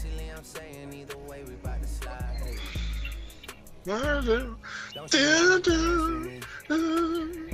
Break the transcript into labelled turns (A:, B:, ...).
A: Basically, I'm saying either way, we about to slide. Hey.
B: Do,
A: Don't you know
B: do,
A: you dancing?
B: do.